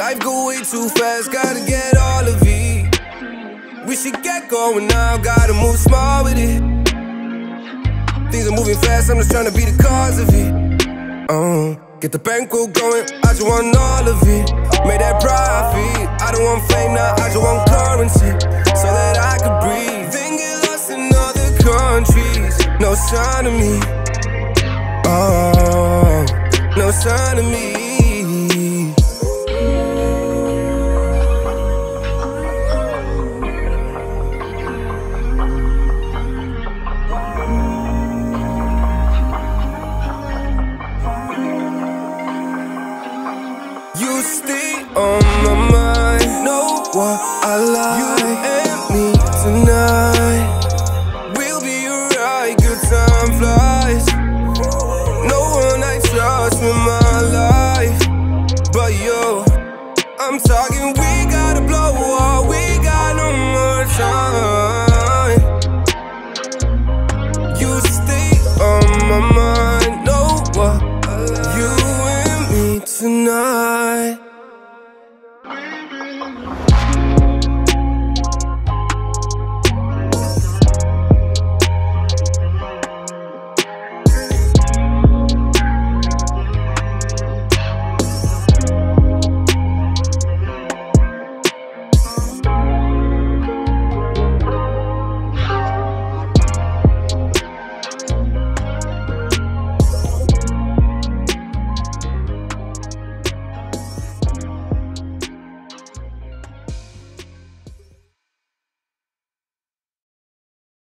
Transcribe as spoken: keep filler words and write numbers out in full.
Life go way too fast, gotta get all of it. We should get going now, gotta move small with it. Things are moving fast, I'm just trying to be the cause of it. Uh, get the bankroll going, I just want all of it. Make that profit, I don't want fame now, I just want currency, so that I could breathe. Then get lost in other countries, no sign of me. Oh, no sign of me. You stay on my mind, know what I like. You and me tonight, we'll be alright, good time flies. No one I trust with my life, but yo, I'm talking with